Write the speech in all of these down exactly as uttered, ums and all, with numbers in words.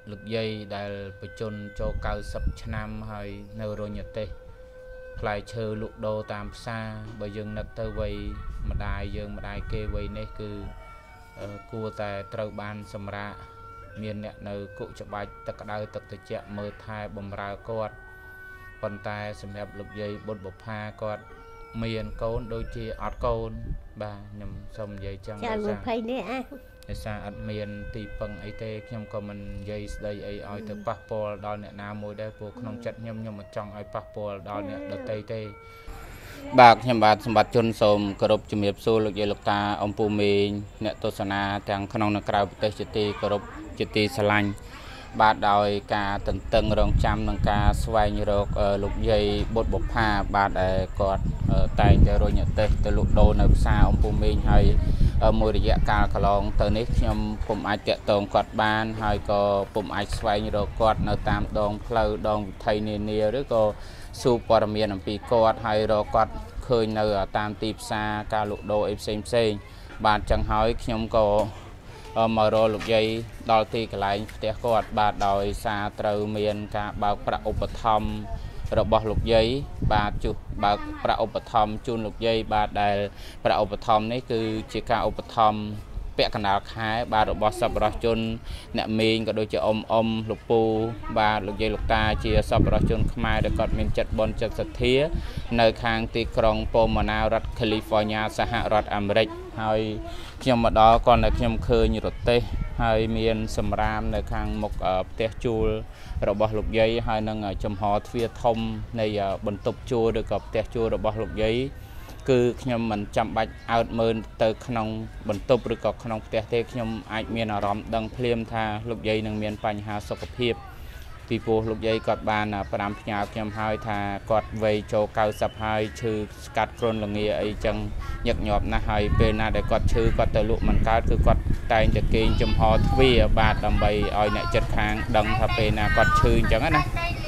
lực dâyដែលបញ្ជនចូលកៅសិបឆ្នាំហើយនៅរញទេសផ្លែឈើលក់ដូរតាមផ្សារបើយើងនឹកទៅវ័យម្ដាយយើងម្ដាយគេវ័យនេះគឺគួរតែត្រូវបានសម្រាប់មានអ្នកនៅគុកច្បាច់ទឹកក្តៅទឹកត្រជាក់មើលថែបំរើគាត់ប៉ុន្តែសម្រាប់លោកយាយបុត្របុប្ផាគាត់មានកូនដូចជាអត់កូនបាទខ្ញុំសូមនិយាយចឹងចាលោកភ័យនេះអាដោយសារអត់មានទីពឹងអីទេខ្ញុំក៏មិននិយាយស្ដីអីឲ្យទៅប៉ះពាល់ដល់អ្នកណាមួយដែរព្រោះក្នុងចិត្តខ្ញុំខ្ញុំមិនចង់ឲ្យប៉ះពាល់ដល់អ្នកដទៃទេបាទខ្ញុំបាទសម្បត្តិជនសូមគោរពជំរាបសួរលោកយាយលោកតាអំពូមេងអ្នកទស្សនាទាំងក្នុងនិងក្រៅប្រទេសជាទីគោរពជាទីស្រឡាញ់បាទដោយការតន្ទឹងរង់ចាំនឹងការស្វែងរកលោកយាយបុត្របុប្ផាបាទដែលគាត់តែងតែរញទេសទៅលក់ដូរនៅផ្សារអំពូមេងហើយមួយរយៈកាលកន្លងទៅនេះខ្ញុំពុំអាចតាក់ទងគាត់បានហើយក៏ពុំអាចស្វែងរកគាត់នៅតាមដងផ្លូវដងវិថីនានាឬក៏សួរព័ត៌មានអំពីគាត់ហើយរកគាត់ឃើញនៅតាមទីផ្សារការលក់ដូរអីផ្សេងផ្សេងបាទចឹងហើយខ្ញុំក៏មករកលោកយាយដល់ទីកន្លែងផ្ទះគាត់បាទដោយសារត្រូវមានការបើកប្រាក់ឧបត្ថម្ភរបស់លោកយាយបាទជួសបើកប្រាក់ឧបត្ថម្ភជូនលោកយាយបាទដែលប្រាក់ឧបត្ថម្ភនេះគឺជាការឧបត្ថម្ភពាក់កណ្ដាលខែបាទរបស់សប្បុរសជនអ្នកមេងក៏ដូចជាអ៊ំអ៊ំលោកពូបាទលោកយាយលោកតាជាសប្បុរសជនខ្មែរដែលគាត់មានចិត្តបុណ្យចិត្តសទ្ធានៅខាងទីក្រុងប៉ូម៉ាណារដ្ឋ California សហរដ្ឋអាមេរិកហើយខ្ញុំមកដល់គាត់នៅខ្ញុំឃើញរទេះហើយមានសម្រាមនៅខាងមុខផ្ទះជួលរបស់លោកយាយហើយនឹងចំហទ្វារធំនៃបន្ទប់ជួលឬក៏ផ្ទះជួលរបស់លោកយាយគឺខ្ញុំមិនចាំបាច់អើតមើលទៅក្នុងបន្ទប់ឬក៏ក្នុងផ្ទះទេខ្ញុំអាចមានអារម្មណ៍ដឹងភ្លាមថាលោកយាយនឹងមានបញ្ហាសុខភាពពីព្រោះលោកយាយគាត់បានផ្ដាំផ្ញើខ្ញុំហើយថាគាត់វ័យចូលកៅសិបហើយឈឺស្កាត់គ្រុនល្ងាអីចឹងញឹកញាប់ណាស់ហើយពេលណាដែលគាត់ឈឺគាត់ទៅលក់មិនកើតគឺគាត់តែងតែគេងចំហទ្វារបាទដើម្បីឲ្យអ្នកចិត្តខាងដឹងថាពេលណាគាត់ឈឺអញ្ចឹងណាបាទ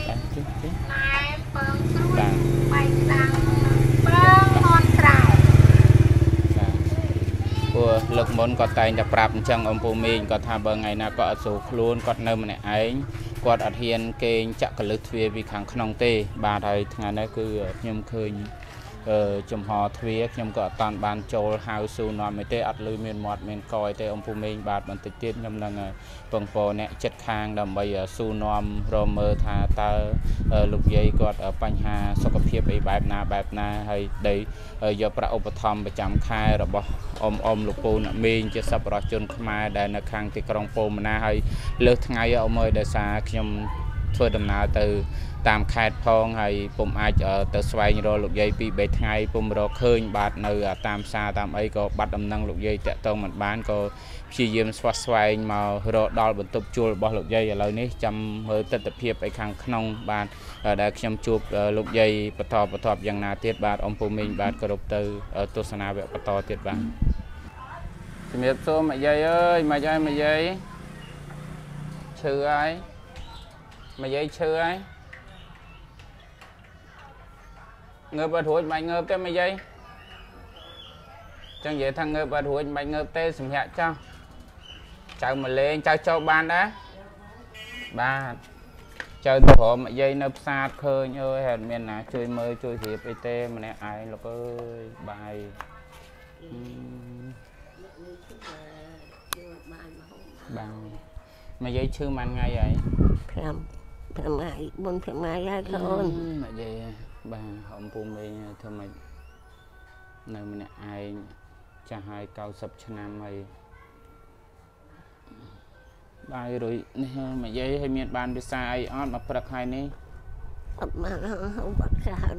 ព្រោះលើកមុនគាត់តែងតែប្រាប់អញ្ចឹងអំពូមេងគាត់ថាបើថ្ងៃណាគាត់អត់ស្រួលខ្លួនគាត់នៅម្នាក់ឯងគាត់អត់ហ៊ានគេងចាក់កលឹះទ្វារពីខាងក្នុងទេបាទហើយថ្ងៃនេះគឺខ្ញុំឃើញចំហទ្វារខ្ញុំក៏អត់តាន់បានចូលហៅស៊ូនាំអីទេអត់លឺមានមាត់មានកយទេអំពូមេងបាទបន្តិចទៀតខ្ញុំនឹងពងពោអ្នកចិត្តខាងដើម្បីស៊ូនាំរមមើលថាតើលោកយាយគាត់បញ្ហាសុខភាពអីបែបណាបែបណាហើយដីយកប្រាក់ឧបត្ថម្ភប្រចាំខែរបស់អ៊ំអ៊ំលោកពូអ្នកមេងជាសប្បុរសជនខ្មែរដែលនៅខាងទីក្រុងប៉ូម៉ាណាហើយលើសថ្ងៃអ៊ំអើយដោយសារខ្ញុំធ្វើដំណើរទៅតាមខេត្តផងហើយពុំអាចទៅស្វែងរកលោកយាយពីរបីថ្ងៃពុំរកឃើញបាទនៅតាមផ្សារតាមអីក៏បាត់ដំណឹងលោកយាយតាក់ទងមិនបានក៏ព្យាយាមស្វះស្វែងមករកដល់បន្ទប់ជួលរបស់លោកយាយឥឡូវនេះចាំមើលទស្សនវិជ្ជាខាងក្នុងបាទដែលខ្ញុំជួបលោកយាយបន្តបន្តយ៉ាងណាទៀតបាទអ៊ំពូមីងបាទគោរពទៅទស្សនាវគ្គបន្តទៀតបាទជំរាបសួរម៉ាក់យាយអើយម៉ាក់យាយម៉ាក់យាយឈឺហើយម៉ាក់យាយឈឺហើយងើបអត់រួចមិនងើបទេម៉ាក់យាយចឹងនិយាយថាងើបអត់រួចមិនងើបទេសម្រាប់ចោះចៅមកលេងចៅចូលបានដែរបាទចៅទៅរកម៉ាក់យាយនៅផ្សារឃើញអើយហេតុមានណាជួយមើលជួយរៀបអីទេម្នាក់ឯងលោកអើយបាយបាទម៉ាក់យាយឈឺមួយថ្ងៃហើយ5 5ថ្ងៃ4 5ថ្ងៃហើយកូនម៉ាក់យាយបាទអំពូមេងធ្វើម៉េចនៅម្នាក់ឯងចាស់ហើយកៅសិបឆ្នាំហើយបាយរួយនេះម៉ាក់យាយឲ្យមានបានភាសាអីអត់មកព្រឹកហើយនេះអត់បានហៅបាត់ច្រើន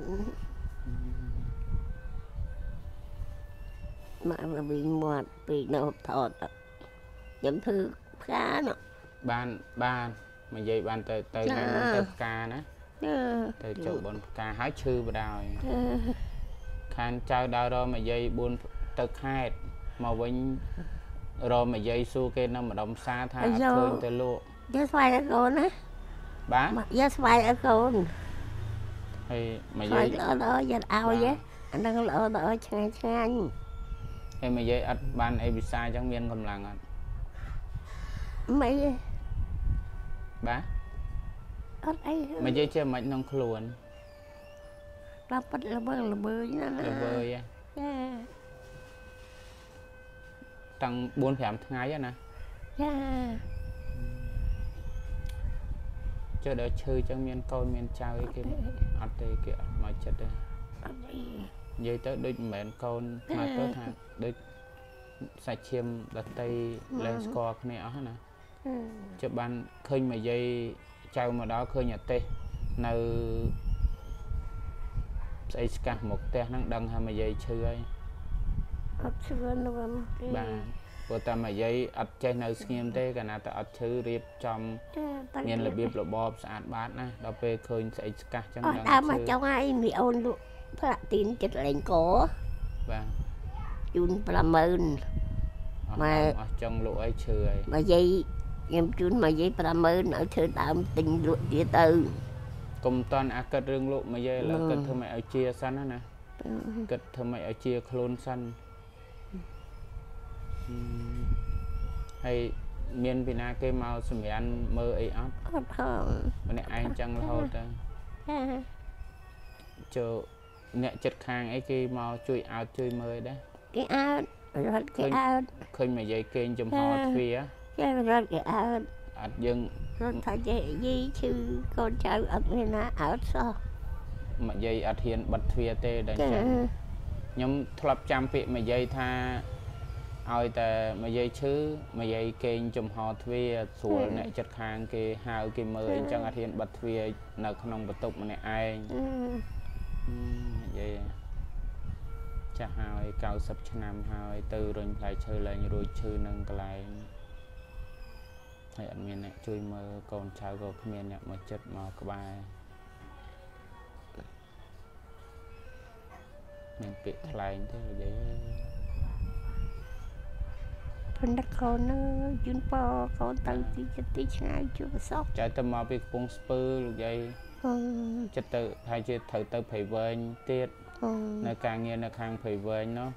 មកវិញមាត់ពេកនៅថតខ្ញុំធ្វើផ្កាណាបានបានម៉ាក់យាយបានទៅទៅទៅផ្កាណាទៅចូលបនផ្កាហើយឈឺបដ ாய் ខានចៅដើររម៉ាក់យាយបួនទៅខេត្តមកវិញរម៉ាក់យាយសួរគេនៅម្ដុំផ្សារថាអត់ឃើញទៅលក់យកស្វាយឲ្យកូនណាបាទយកស្វាយឲ្យកូនហើយម៉ាក់យាយល្អល្អយកឲ្យអានឹងល្អល្អឆ្ងាញ់ឆ្ងាញ់ហើយម៉ាក់យាយអត់បានអីវិសាអញ្ចឹងមានកម្លាំងអត់មិន bà ớt ấy mà dây chơi mạnh nông luôn là bắt là bơ là bơi nè là bơi tăng bốn phèm tháng ấy nè cho đỡ chơi cho miền con miền trao ấy kia ăn đây kìa mà chết đây dây tới đôi mẹn con mà tới thằng đôi sạch chiêm đặt tay lên score này ở nè cho ban khơi mà dây trao mà đó khơi nhật tê nơi xây cả một te năng đăng hay mà dây chơi ấy bà vừa ta mà dây ắt chơi nơi nghiêm tê cả nào ta ắt chơi riệp trong miền là biếp là bò sạch bát nè đó về khơi xây cả trong đăng chơi mà trong ai bị ôn luôn phát tín chết lên cổ và chun pramơn mà trong lỗ ấy chơi mà dây em chun mà dây pramơn ở chơi tạm tình lụa địa tư cùng toàn à cất rừng lụa mà dây là ừ. Cất thơm mẹ ở chia xanh á nè ừ. Cất thơm mẹ ở chia khôn xanh ừ. Hay miền Việt Nam cái màu sầm ăn mơ ấy ấp mà này anh chẳng lâu ta cho nè chất khang ấy cái màu chui áo chui mơ đấy cái áo rồi cái áo khơi mà dây kênh chùm họ phi á rồi cái áo ắt dưng rồi thay dây gì chứ con trai ở bên đó áo sao mà dây ắt hiện bật phi tê đánh chẳng nhóm thập trăm vị mà dây tha ôi ta mà dây chứ mà dây kênh chùm họ phi sủa nè chất khang cái hao cái mơ chẳng ắt hiện bật phi nợ không bật tục mà này ai vậy chắc hai cao sắp năm hai từ rồi lại chơi lại rồi chơi nâng lại hay anh miền này chơi mơ còn chào có miền này mà chất màu các bài miền bị lại thế là vậy phần đất con nó chuyên po con từ tí chất tí ngay chưa sốc trái tâm màu bị phong spur được vậy chất tự hay chưa thử tự phải vơi tiết nơi càng nghe nó càng phải vơi nó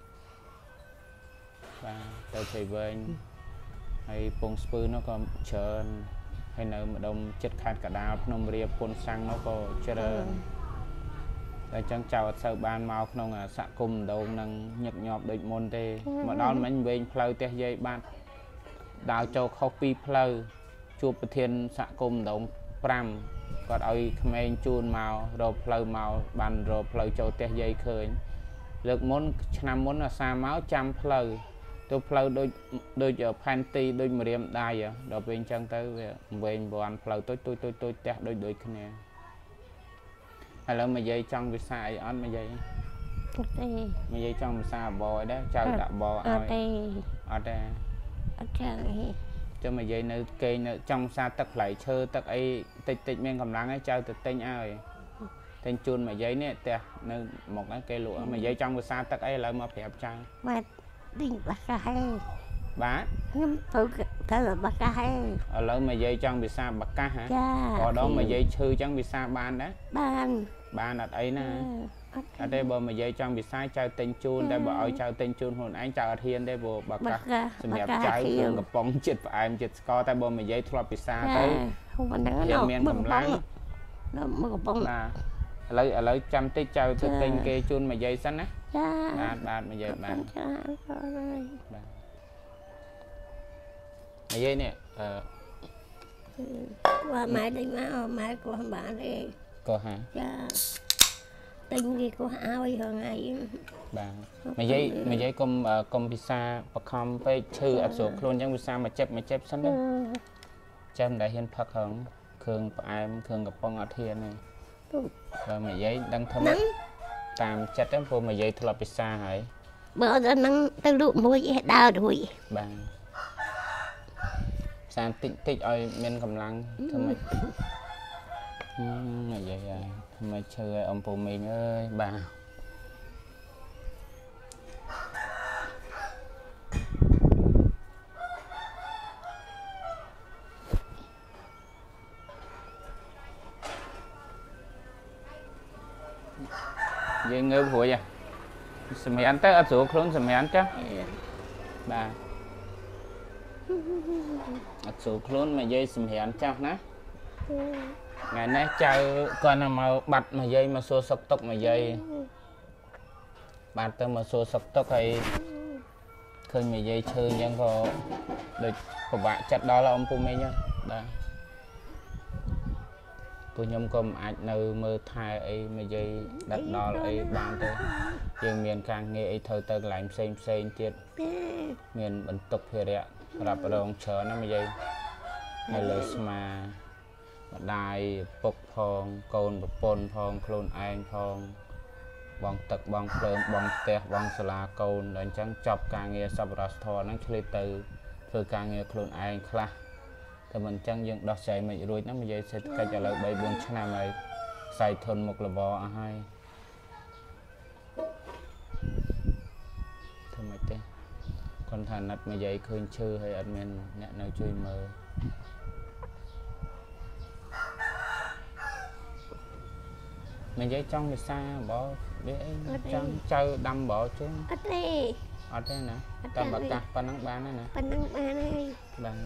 và tự phải vơi hay phong spur nó còn chờ hay nơi mà đông chất khát cả đào nông ria phun xăng nó có chờ để chẳng chào sợ ban màu không à sạ cùng đầu năng nhật nhọp định môn tê mà đó mình về plei tê dây ban đào cho copy plei chụp thiên sạ cùng đầu pram còn ai comment chun màu rồi plei màu ban rồi plei cho tê dây khơi lực muốn năm muốn là xa máu trăm plei tôi plei đôi đôi giờ panty đôi mềm đai à rồi bên chân tới về bọn plei tôi tôi tôi tôi tê đôi đôi cái này hay là mà dây trong cái sai ăn mà dây mà dây trong xa bò đó chơi đã bò ở đây cho mà dây nơi cây nơi trong xa tất lại chơi tất ấy tịch tịch men cầm lắng ấy chơi tịch tinh ai tên chun mà dây nè tè nơi một cái cây lụa mà dây trong cái xa tất ấy là mà đẹp trai mà đinh bạc cái bá tôi thấy là bạc cái ở lỡ mà dây trong bị xa bạc cá hả ở đó mà dây chư chẳng bị xa ban đó ban ban ở ấy nè ở đây bờ mà dây trong bị xa chơi tên chun đây bờ ở chơi tên chun hồn anh chơi thiên đây bờ bạc cá xem đẹp trai thường gặp bóng chật và em chật co tay bờ mà dây thua bị xa tới không có nắng đâu miền cầm láng là lấy ở lấy trăm tích chơi thực tinh kê chun mà dây xanh á bạn bạn mà dây bạn mà dây nè qua máy đi má máy của bạn đi cô hả tinh gì của áo ấy hơn ngày bà mà dây mà dây công công visa và không phải trừ áp dụng luôn trong visa mà chép mà chép sẵn đó chém đã hiện phật hưởng thường em thường gặp con ở thiên này rồi mà dây đang thấm tạm chặt em vô mà dây thua visa hãy bữa giờ năng từ đủ mũi đau đuổi bà sang tích tích ơi men cầm lăng thầm mày là vậy à thầm mày chơi ông phụ mình ơi bà vậy ngơ hủa vậy xem mày ăn tết ở chỗ khốn xem mày ăn chắc bà អត់សួរខ្លួនមកយាយសម្រានចាស់ណាថ្ងៃនេះចៅគាត់មកបាត់មកយាយមកសួរសុខទុក្ខមកយាយបានទៅមកសួរសុខទុក្ខហើយឃើញមកយាយឈឺអញ្ចឹងក៏ដូចពិបាកចិត្តដល់អំពុំមីងបាទពួកខ្ញុំក៏មិនអាចនៅមើលថែអីមកយាយដាត់ដល់អីបានទេយើងមានការងារអីត្រូវទៅកន្លែងផ្សេងផ្សេងទៀតមានបន្ទុកភារៈរ៉ាប់រងច្រើនណាមកយាយនៅលើស្មាម្ដាយពុកផងកូនប្រពន្ធផងខ្លួនឯងផងបងទឹកបងភ្លើងបងផ្ទះបងសាលាកូនដល់អញ្ចឹងចប់ការងារសប្បុរសធម៌ហ្នឹងឆ្លៀតទៅធ្វើការងារខ្លួនឯងខ្លះតែមិនអញ្ចឹងយើងដោះស្រាយមិនរួចណានិយាយសេដ្ឋកិច្ចឥឡូវបីបួនឆ្នាំហើយខ្សែធនមុខរបរអស់ហើយធ្វើម៉េចទេគាត់ថាណាត់និយាយឃើញឈឺហើយអត់មានអ្នកនៅជួយមើលនិយាយចង់វិសាបោវាអីចង់ចៅដាំបោជុំអត់ទេអត់ទេណាតែបើកាសប៉ុណ្ណឹងបានហើយណាប៉ុណ្ណឹងបានហើយបាន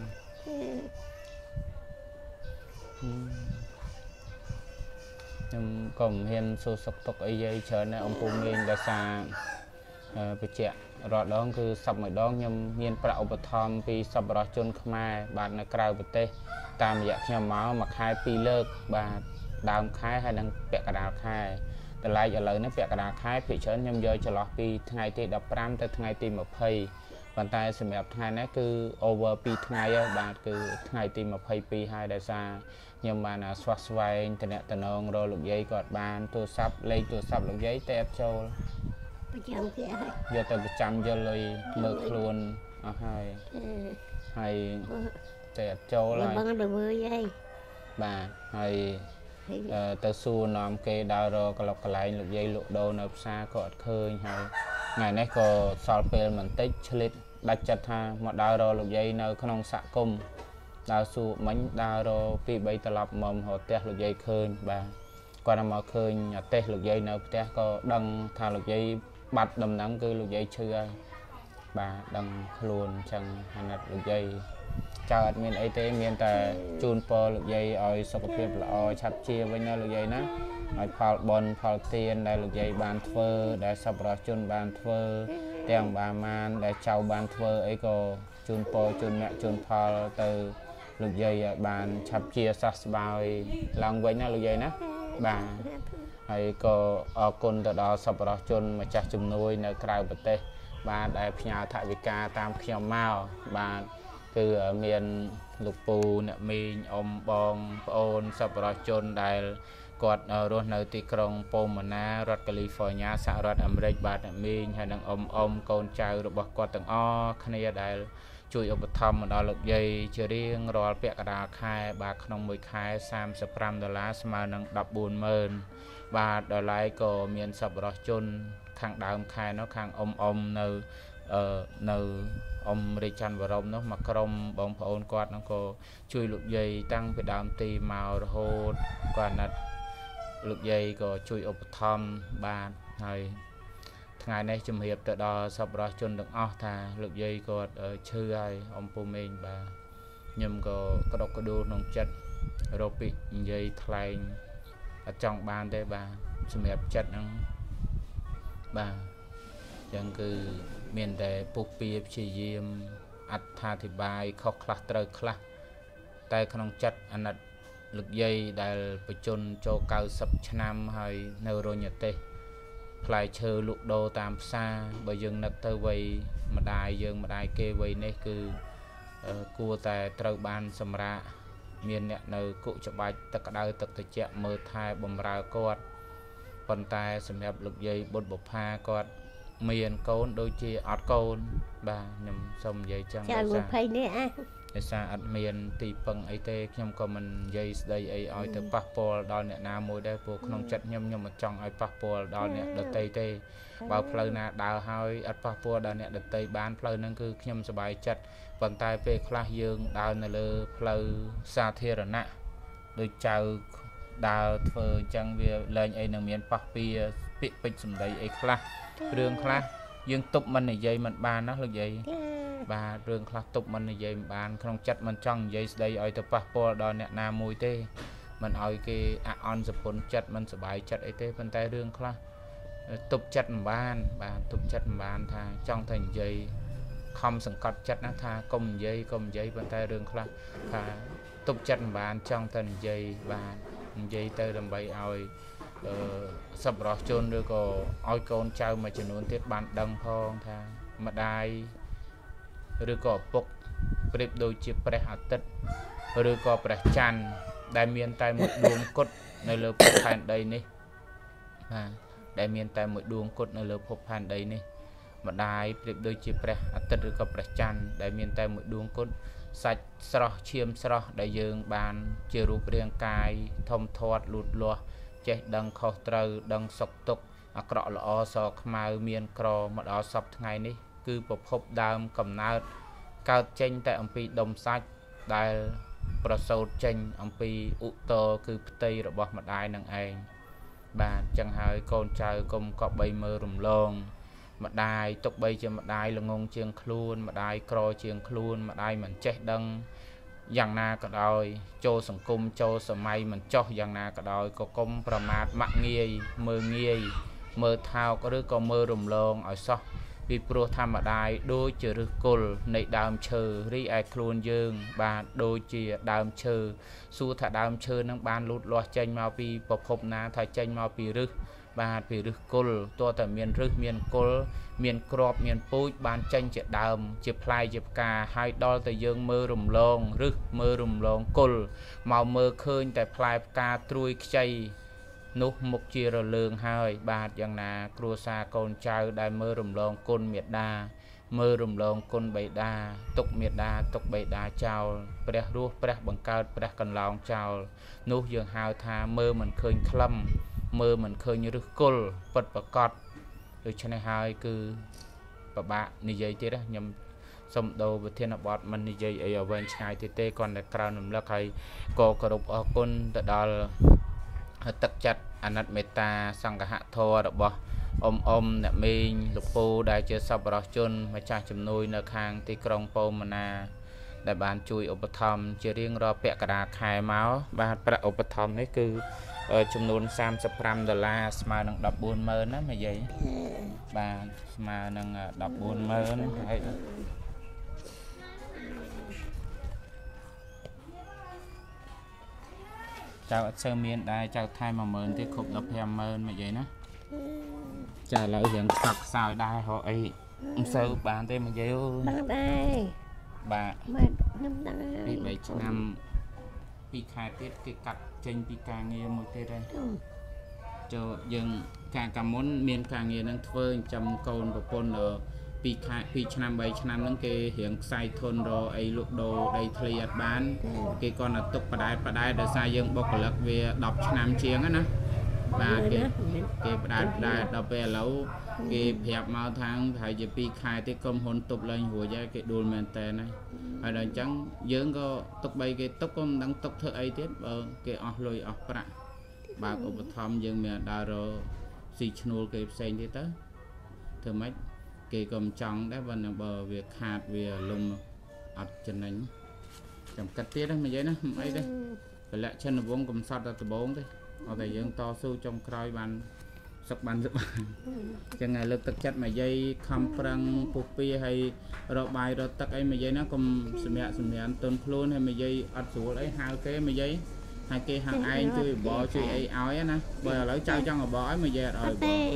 ខ្ញុំក៏មិនហ៊ានសួរសុខទុក្ខអីយាយច្រើនណាអំពុំលេងដោយសារបច្ចៈរាល់ដងគឺសប្មួយដងខ្ញុំមានប្រាក់ឧបត្ថម្ភពីសប្បុរសជនខ្មែរបាទនៅក្រៅប្រទេសតាមរយៈខ្ញុំមកមួយខែពីរលើកបាទដើមខែហើយនឹងពាក់កណ្ដាលខែតម្លៃឥឡូវនេះពាក់កណ្ដាលខែភាគច្រើនខ្ញុំយកចន្លោះពីថ្ងៃទីដប់ប្រាំទៅថ្ងៃទីម្ភៃប៉ុន្តែសម្រាប់ថ្ងៃនេះគឺ over ពីរថ្ងៃហើយបាទគឺថ្ងៃទីម្ភៃពីរហើយដោយសារខ្ញុំបានស្វាស្វែងតំណតំណងរកលោកយាយគាត់បានទូរស័ព្ទលេខទូរស័ព្ទលោកយាយតែអត់ចូលប្រចាំគេហើយយកទៅប្រចាំយកលុយមើលខ្លួនអស់ហើយហើយតែអត់ចូលហើយបងទៅមើលយាយបាទហើយទៅសួរនាំគេដើររកក្លុកកន្លែងលោកយាយលក់ដូរនៅផ្សារក៏អត់ឃើញហើយថ្ងៃនេះក៏សល់ពេលបន្តិចឆ្លៀតដាច់ចិត្តថាមកដើររកលោកយាយនៅក្នុងសហគមន៍ដើរសួរមិញដើររកពីរបីត្រឡប់មករកផ្ទះលោកយាយឃើញបាទគាត់មកឃើញអាទេសលោកយាយនៅផ្ទះក៏ដឹងថាលោកយាយបាត់ដំណឹងគឺលោកយាយឈឺហើយបាទដឹងខ្លួនអញ្ចឹងអាណិតលោកយាយចៅអត់មានអីទេមានតែជូនពរលោកយាយឲ្យសុខភាពល្អឆាប់ជាវិញណាលោកយាយណាឲ្យផលបុណ្យផលទានដែលលោកយាយបានធ្វើដែលសប្បុរសជនបានធ្វើទាំងបាមានដែលចៅបានធ្វើអីក៏ជូនពរជូនអ្នកជូនផលទៅលោកយាយឲ្យបានឆាប់ជាសះស្បើយឡើងវិញណាលោកយាយណាបាទហើយក៏អរគុណទៅដល់សប្បុរសជនម្ចាស់ជំនួយនៅក្រៅប្រទេសបាទដែលផ្ញើថវិកាតាមខ្ញុំមកបាទគឺមានលោកពូអ្នកមីងអ៊ំបងប្អូនសប្បុរសជនដែលគាត់រស់នៅទីក្រុងប៉ូម៉ាណារដ្ឋកាលីហ្វ័រញ៉ាសហរដ្ឋអាមេរិកបាទអ្នកមីងហើយនិងអ៊ំអ៊ំកូនចៅរបស់គាត់ទាំងអស់គ្នាដែលជួយឧបត្ថម្ភមកដល់លោកយាយជារៀងរាល់ពាក់កណ្ដាលខែបាទក្នុងមួយខែសាមសិបប្រាំដុល្លារស្មើនឹងដប់បួនម៉ឺនបាទដល់ឡែកក៏មានសប្បុរសជនខាងដើមខែនោះខាងអ៊ំអ៊ំនៅអឺនៅអ៊ំរាជច័ន្ទបរមនោះមកក្រុមបងប្អូនគាត់នោះក៏ជួយលោកយាយតាំងពីដើមទីមករហូតគាត់ណាត់លោកយាយក៏ជួយឧបត្ថម្ភបាទហើយថ្ងៃនេះជំរាបទៅដល់សប្បុរសជនទាំងអស់ថាលោកយាយគាត់ឈឺហើយអំពុំមេងបាទខ្ញុំក៏ក្តុកក្តួលក្នុងចិត្តរកពីនិយាយថ្លែងអត់ចង់បានទេបាទសម្រាប់ចិត្តហ្នឹងបាទចឹងគឺមានតែពុះពៀព្យាយាមអត្ថាធិប្បាយខុសខ្លះត្រូវខ្លះតែក្នុងចិត្តអាណិតលោកយាយដែលបញ្ជនចូលកៅសិបឆ្នាំហើយនៅរញទេសផ្លែឈើលក់ដូរតាមផ្សារបើយើងនឹកទៅវ័យម្ដាយយើងម្ដាយគេវ័យនេះគឺគួរតែត្រូវបានសម្រាកមានអ្នកនៅគុកច្បាច់ទឹកក្តៅទឹកត្រជាក់មើលថែបំរើគាត់ប៉ុន្តែសម្រាប់លោកយាយបុត្របុប្ផាគាត់មានកូនដូចជាអត់កូនបាទខ្ញុំសូមនិយាយចឹងចាវិភ័យនេះអាដោយសារអត់មានទីពឹងអីទេខ្ញុំក៏មិននិយាយស្ដីអីឲ្យទៅប៉ះពាល់ដល់អ្នកណាមួយដែរព្រោះក្នុងចិត្តខ្ញុំខ្ញុំមិនចង់ឲ្យប៉ះពាល់ដល់អ្នកដទៃទេបើផ្លូវណាដើរហើយអត់ប៉ះពាល់ដល់អ្នកដទៃបានផ្លូវហ្នឹងគឺខ្ញុំសប្បាយចិត្តប៉ុន្តែពេលខ្លះយើងដើរនៅលើផ្លូវសាធារណៈដូចចៅដើរធ្វើអញ្ចឹងវាលែងអីនឹងមានប៉ះពៀពាក្យពេចន៍សម្ដីអីខ្លះរឿងខ្លះយើងទប់មិននិយាយមិនបានណាលោកយាយ bà rương khá tục mình vậy bạn không chất mình trong vậy đây ở tập passport đó nè na mùi tê mình ở cái on the phone chất mình sẽ bài chất ấy tê bên tay rương khá tục chất bạn bạn tục chất bạn tha trong thành dây không sừng cọt chất nó tha công dây công dây bên tay rương khá tha tục chất bạn trong thành dây bạn dây tới đầm bay oi sập rõ chôn rồi có oi con trao mà chỉ muốn tiết bạn đăng phong tha mà đai rồi có bốc bếp đôi chiếc bè hạt tết rồi có bè chăn đại miền tại một đường cốt nơi lớp hộp hành đây nè à đại miền tại một đường cốt nơi lớp hộp hành đây nè mà đai bếp đôi chiếc bè hạt tết rồi có bè chăn đại miền tại một đường cốt sạch sọ chiêm sọ đại dương bàn chiều rùa riêng cài thông thoát lụt lúa chết đằng khó trừ đằng sọc tục à cọ lọ sọ màu miền cò mà đó sập ngày ní cứ bộc hộp đam cầm nát cao tranh tại ông pi đồng sách đại pro sâu tranh ông pi ụ tơ cứ tây rồi bỏ mặt đai nằng anh bà chẳng hơi con trai cùng có bay mơ rùm lon mặt đai tục bay trên mặt đai là ngôn chiêng khuôn mặt đai cro chiêng khuôn mặt đai mình chết đằng dạng na cả đôi cho sòng cung cho sờ may mình cho dạng na cả đôi có công mát mặn nghiêng mơ nghiêng mơ thao có đứa con mơ rùm lon ở sau vì pro tham ở đai đôi chữ rực cồn nảy đàm chờ ri ai khuôn dương bà đôi chìa đàm chờ xu thả đàm chờ năng ban lụt loa tranh màu pi bọc hộp ná thay tranh màu pi rực bà pi rực cồn tua tại miền rực miền cồn miền crop miền pui ban tranh chợ đàm chìa plai chìa cà hai đo tại dương mơ rùm lon rực mơ rùm lon cồn màu mơ khơi tại plai cà trui chay nút một chia rồi lương hai ba dạng na cua sa con trai đại mơ rùm lon côn miệt đa mơ rùm lon côn bảy đa tục miệt đa tục bảy đa chào bè ruột bè bằng cao bè cần lòng chào nút dương hào tha mơ mình khơi khăm mơ mình khơi như rực côn vật và cọt rồi cho nên hai cứ và bạn như vậy thế đó nhầm xong đầu với thiên bọt mình như vậy ở bên trái thì tê còn là cao nằm là hay có cả đục ở côn đó tất chặt anh nát mê ta sang cả hạ thô được bỏ ôm ôm nè mình lục phu đại chưa sắp vào chôn mà cha chấm nuôi nơi hàng thì krong po mà na đại bàn chui ốp thầm chưa riêng ro bẹ cả đà khai máu ba bẹ ốp thầm đấy cứ chấm nuôi sam sập ram đô la mà nâng đập buôn mơ đó mà vậy bà mà nâng đập buôn mơ đấy chào sơ miên đây chào thay mà mờn thì khúc đập hèm mờn mà vậy nó chào lại hiện sọc xào đai họ ấy sơ bán tên mà vậy bán đây bà năm bị bảy năm bị khai tiết cái cặp trên bị càng nghe một thế đây cho dừng càng cảm muốn miền càng nghe năng phơi chầm cồn và cồn ở bị khai bị năm bảy năm những cái hiện sai thôn rồi ấy lục đồ đầy thề bán cái con là tục phải phải đai để sai dân bọc lực về đọc năm chiếng á nó và cái cái đai đai đọc về lâu cái hẹp mau tháng thầy chỉ bị khai cái công hồn tục lên hồi ra cái đồn mền tè này ở đây chẳng dưỡng có tục bay cái tục không đang tục thợ ấy tiếp ở cái off lôi off bạ bà của một thom dương mẹ đào rồi xì chnuol cái sen thế tới thưa mấy cái cầm trắng đấy vẫn bờ việc hạt về lùng ập chân đánh cầm cắt tiết đó mà vậy đó ấy đấy phải lại chân là vốn cầm sọt ra từ bốn đấy họ phải dương to su trong còi bàn sọc bàn giúp chẳng ngày lực thực chất mà dây khăm prang pupi hay rồi bài rồi tắc ấy mà dây nó cầm sầm mẹ sầm mẹ tôn luôn hay mà dây ắt số lấy hai cái mà dây hai cái hàng ai chơi bỏ chơi ấy áo ấy nè bây giờ lấy trao trong ở bỏ mà dây rồi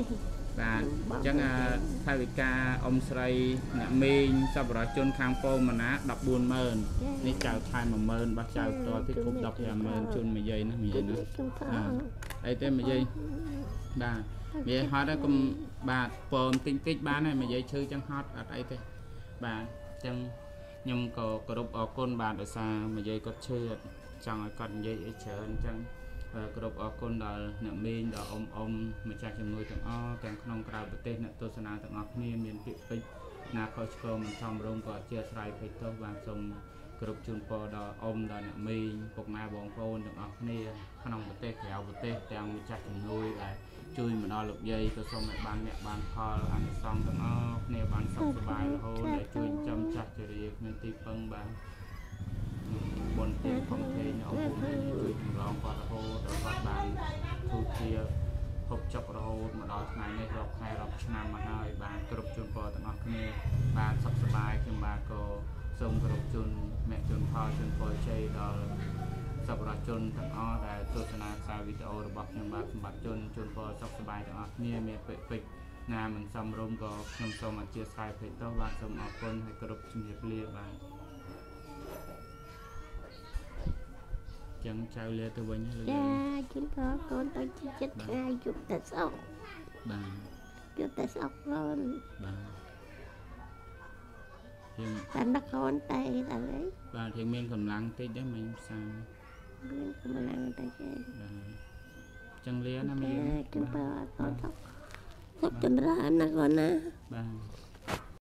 và chẳng là thay vì ca ông sray nè mình sau đó chôn khang po mà ná đập buồn mờn ní chào thay mà mờn bắt chào to thì cũng đập là mờn chôn mày dây nó mày dây nữa ấy tên mày dây bà vậy họ đã cùng bà phồn tinh tích bán này mày dây chơi chẳng hot ở đây thế bà chẳng nhưng có có đục ở con bà ở xa mày dây có chơi chẳng còn dây ở chờ chẳng group ở con đó nè mình đó ông ông mà cha chồng nuôi thằng o thằng con cào bự tên nè tôi sẽ nào thằng ngọc miên miền việt tây na coi cho mình xong rồi có chia sẻ phải tôi và xong គ្រប់ជូនពរដល់អ៊ំដល់អ្នកមីងពុកម៉ែបងប្អូនទាំងអស់គ្នាក្នុងប្រទេសក្រៅប្រទេសទាំងម្ចាស់ជំនួយដែលជួយមកដល់លោកយាយក៏សូមឲ្យបានអ្នកបានផលអានិសង្សទាំងអស់គ្នាបានសុខសប្បាយរហូតដែលជួយចំចាស់ជរាគ្មានទីពឹងបានបុណ្យទានផងពេញអរគុណជួយចម្លងគាត់រហូតដល់គាត់បានទូជាភពចុករហូតមកដល់ថ្ងៃនេះរាប់ខែរាប់ឆ្នាំមកហើយបានគ្រប់ជូនពរទាំងអស់គ្នាបានសុខសប្បាយខ្ញុំបាទក៏សូមគោរពជូនមេជូនផលជូនពរជ័យដល់សប្បុរសជនទាំងអស់ដែលទស្សនាខ្សែវីដេអូរបស់ខ្ញុំបាទសម្បត្តិជនជូនពរសុខសប្បាយទាំងអស់គ្នាមានពេកពេកណាមិនសមរម្យក៏ខ្ញុំសូមអធិស្ឋានពេកទៅបាទសូមអរគុណហើយគោរពជំរាបលាបាទចឹងចៅលាទៅវិញហើយចាជូនពរកូនទៅជាចិត្តថ្ងៃជប់តែសុខបាទជប់តែសុខកូនបាទខ្ញុំបានដឹកកូនតែដល់ហើយបាទយើងមានកម្លាំងតិចដែរមិញផ្សាមានកម្លាំងតែចេះបាទចឹងលាណាមីជូនពរកូនសុខសុខចម្រើនណាកូនណាបាទ